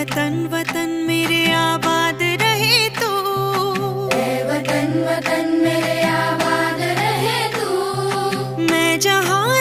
वतन वतन मेरे आबाद रहे तू, वतन वतन मेरे आबाद रहे तू। मैं जहाँ